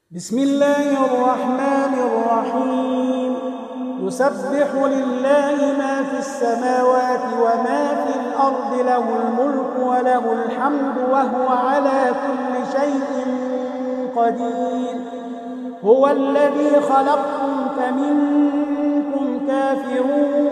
بسم الله الرحمن الرحيم. يسبح لله ما في السماوات وما في الأرض، له الملك وله الحمد وهو على كل شيء قدير. هو الذي خلقكم فمنكم كافر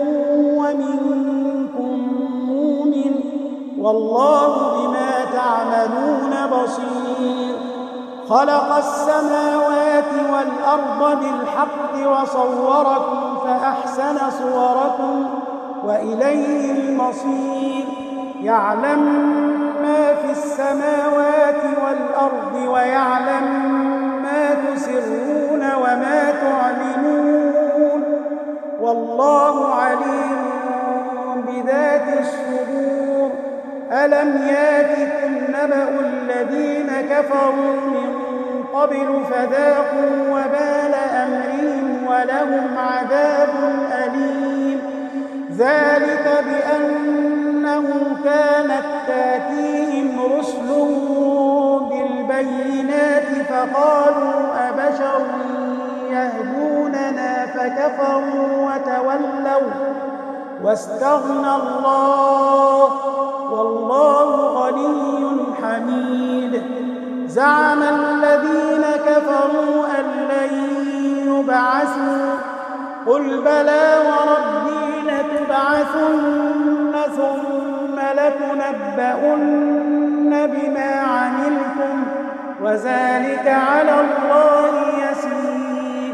ومنكم مؤمن، والله بما تعملون بصير. خلق السماوات والأرض بالحق وصوركم فأحسن صوركم وإليه المصير. يعلم ما في السماوات والأرض ويعلم ما تسرون وما تعلنون، والله عليم بذات الصدور. ألم ياتكم نبأ الذين كفروا من قبل فذاقوا وبال أمرهم ولهم عذاب أليم. ذلك بأنه كانت تاتيهم رسلهم بالبينات فقالوا أبشر يهدوننا فكفروا وتولوا واستغنى الله، والله غني حميد. زعم الذين كفروا أن لن يبعثوا، قل بلى وربي لتبعثن ثم لتنبؤن بما عملتم وذلك على الله يسير.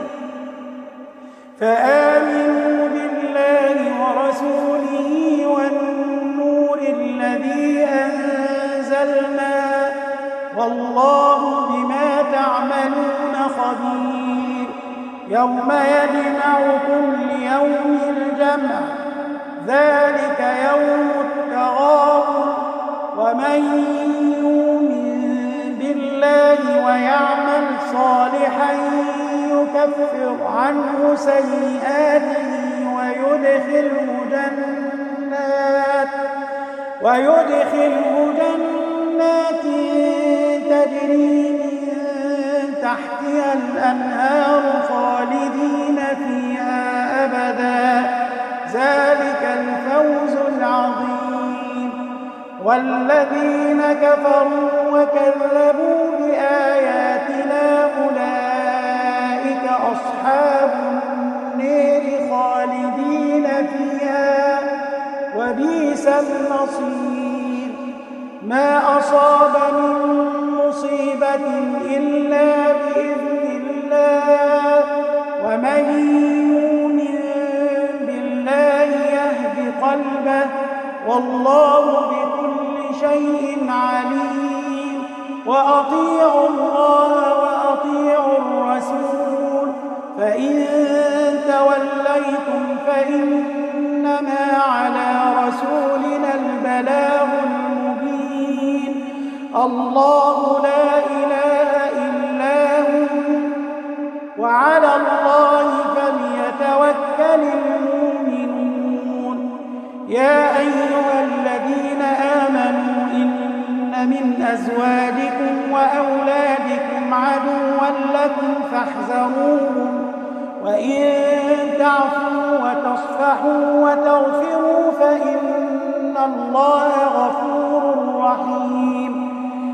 فآمنوا بالله ورسوله والنور الذي أنزلنا، والله بما تعملون خبير. يوم يجمعكم ليوم الجمع، ذلك يوم التغابن. ومن يؤمن بالله ويعمل صالحا يكفر عنه سيئاته ويدخله جنات تجري من تحتها الأنهار خالدين فيها أبدا، ذلك الفوز العظيم. والذين كفروا وكذبوا بآياتنا أولئك أصحاب النار خالدين فيها وبئس المصير. ما أصاب من مصيبة إلا بإذن الله، ومن يؤمن بالله يهد قلبه، والله بكل شيء عليم. وأطيعوا الله وأطيعوا الرسول، فإن توليتم فإنما على رسولنا البلاغ المبين. الله لا إله إلا هو، وعلى الله فليتوكل المؤمنون. يا أيها الذين آمنوا إن من أزواجكم وأولادكم عدوا لكم فاحذروهم، وإن تعفوا وتصفحوا وتغفروا فإن الله غفور رحيم.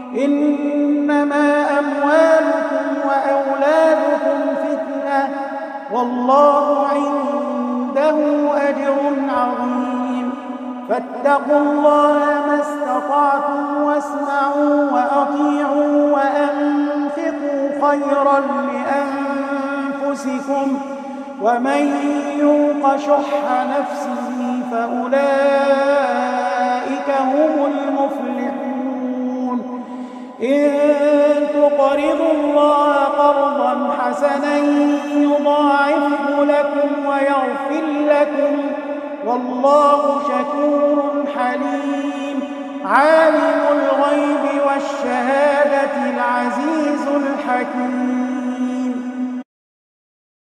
إنما أموالكم وأولادكم فتنة، والله عنده أجر عظيم. فاتقوا الله ما استطعتم واسمعوا وأطيعوا وأنفقوا خيرا لأنفسكم، ومن يوق شح نفسه فأولئك هم المفلحون. إن تقرضوا الله قرضا حسنا يضاعفه لكم ويغفر لكم، والله شكور حليم. عالم الغيب والشهادة العزيز الحكيم.